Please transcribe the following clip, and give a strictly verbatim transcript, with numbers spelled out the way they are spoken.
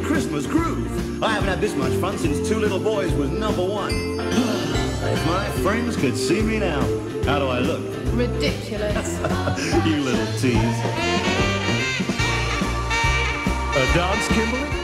Christmas groove. I haven't had this much fun since Two Little Boys was number one. If my friends could see me now, how do I look? Ridiculous. You little tease. A dance, Kimberly?